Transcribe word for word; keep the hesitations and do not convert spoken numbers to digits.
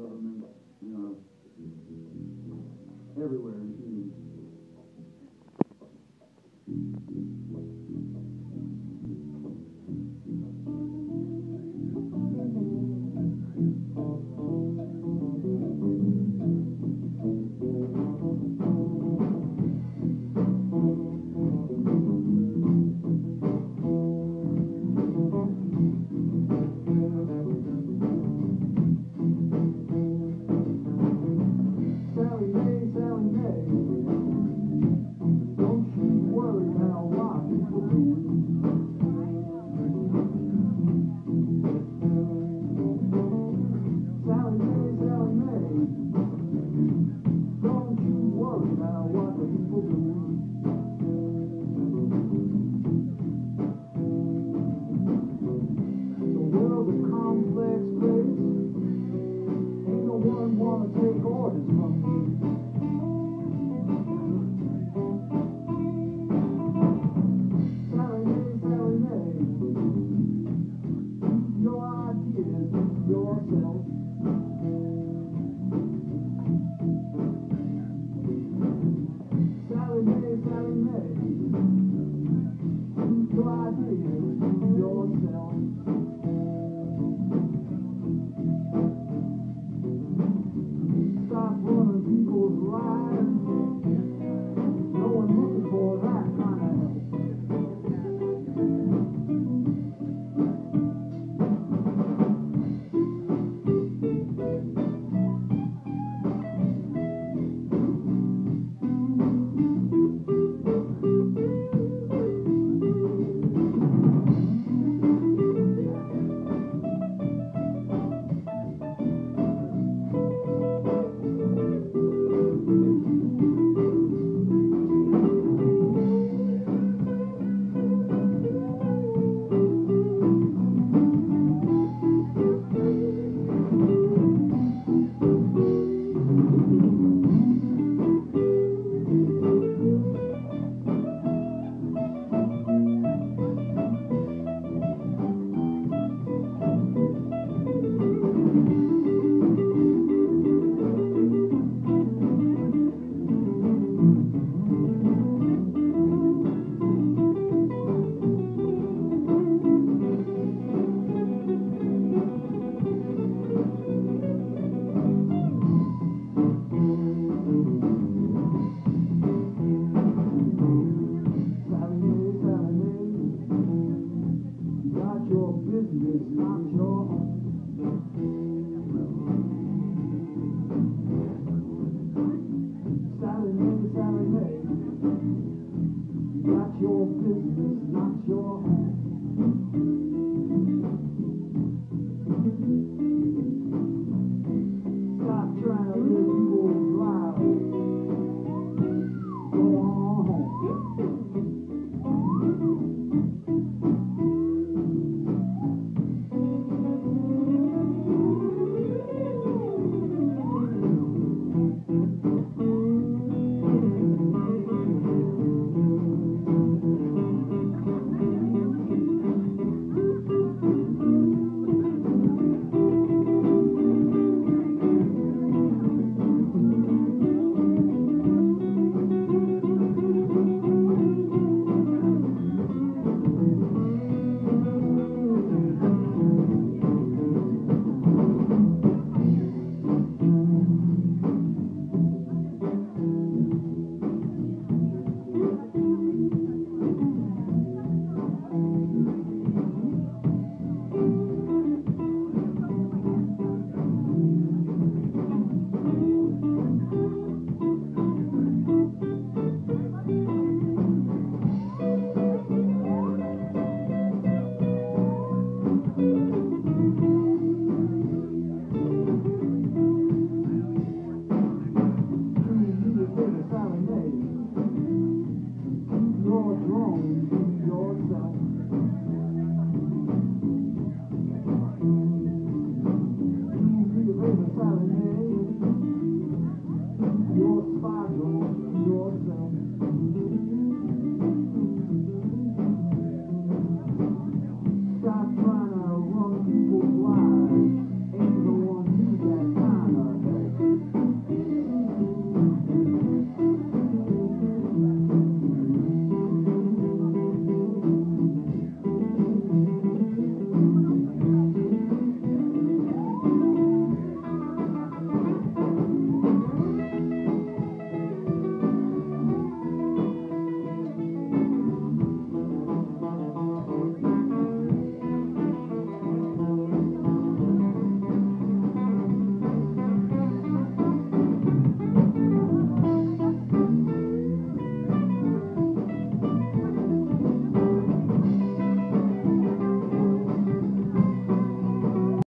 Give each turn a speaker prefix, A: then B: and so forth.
A: government, you know, everywhere in Keene. Sally Mae, Sally Mae, don't you worry about what people do. Sally Mae, Sally Mae, don't you worry about what the people do. The world's a complex place, ain't no one wanna take orders from me. Sally Mae, Sally Mae, keep your ideas to yourself. Sally Mae, Sally Mae, keep your ideas to yourself. Stop running people's lives. No one looking for that kind of help. Sally Mae, Sally Mae, you got your business, not your home. Sally Mae, Sally Mae, you got your business, not your home.